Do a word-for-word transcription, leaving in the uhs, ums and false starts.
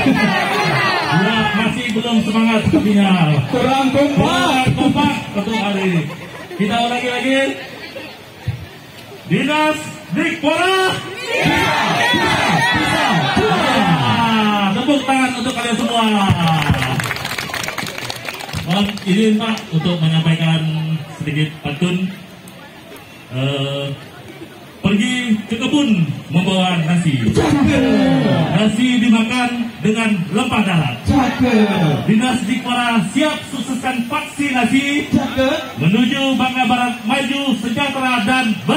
Ya, masih belum semangat sepertinya. Kurang kompak. Kurang kompak untuk hari ini. Kita ulangi lagi. Dinas Dikpora. Ah, tepuk tangan untuk kalian semua. Mohon izin Pak untuk menyampaikan sedikit pantun. Uh, pergi ke kebun membawa nasi. Nasi dimakan dengan lempah darat. Dinas Dikpora siap sukseskan vaksinasi menuju Bangka Barat maju, sejahtera dan